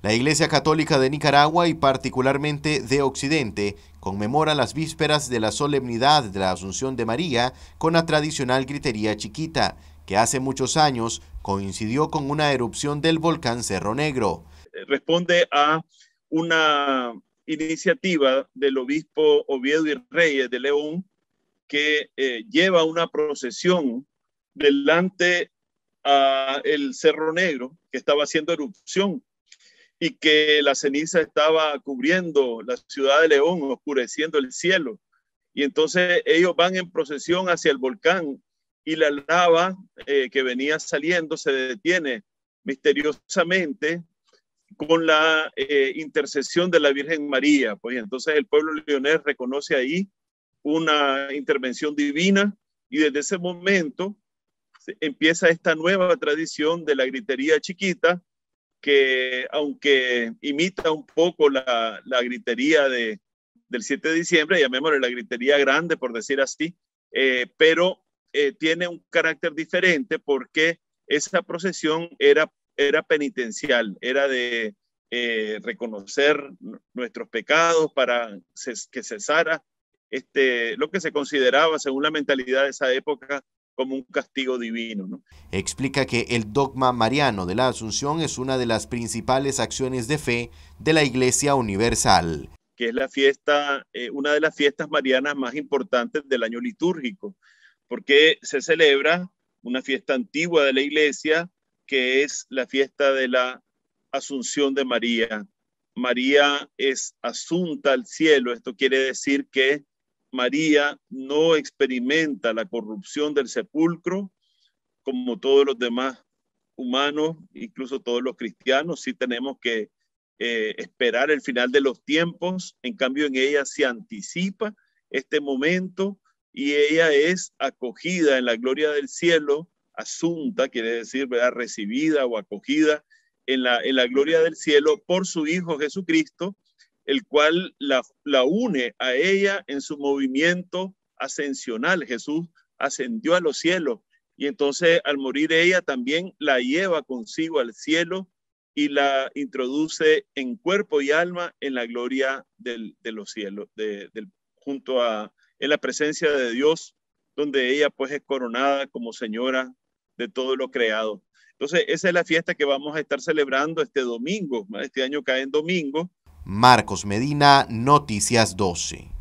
La Iglesia Católica de Nicaragua y particularmente de Occidente conmemora las vísperas de la solemnidad de la Asunción de María con la tradicional gritería chiquita, que hace muchos años coincidió con una erupción del volcán Cerro Negro. Responde a una iniciativa del obispo Oviedo y Reyes de León que lleva una procesión delante a el Cerro Negro que estaba haciendo erupción y que la ceniza estaba cubriendo la ciudad de León, oscureciendo el cielo. Y entonces ellos van en procesión hacia el volcán y la lava que venía saliendo se detiene misteriosamente con la intercesión de la Virgen María. Pues entonces el pueblo leonés reconoce ahí una intervención divina y desde ese momento empieza esta nueva tradición de la gritería chiquita, que aunque imita un poco la gritería del 7 de diciembre, llamémosle la gritería grande por decir así, pero tiene un carácter diferente porque esa procesión era penitencial, era de reconocer nuestros pecados para que cesara lo que se consideraba, según la mentalidad de esa época, como un castigo divino, ¿no? Explica que el dogma mariano de la Asunción es una de las principales acciones de fe de la Iglesia Universal, que es la fiesta, una de las fiestas marianas más importantes del año litúrgico, porque se celebra una fiesta antigua de la Iglesia, que es la fiesta de la Asunción de María. María es asunta al cielo, esto quiere decir que María no experimenta la corrupción del sepulcro como todos los demás humanos, incluso todos los cristianos. Sí tenemos que esperar el final de los tiempos. En cambio, en ella se anticipa este momento y ella es acogida en la gloria del cielo, asunta, quiere decir, ¿verdad?, recibida o acogida en la gloria del cielo por su Hijo Jesucristo, el cual la une a ella en su movimiento ascensional. Jesús ascendió a los cielos y entonces al morir ella también la lleva consigo al cielo y la introduce en cuerpo y alma en la gloria de los cielos, junto a en la presencia de Dios, donde ella pues es coronada como señora de todo lo creado. Entonces esa es la fiesta que vamos a estar celebrando este domingo. Este año cae en domingo. Marcos Medina, Noticias 12.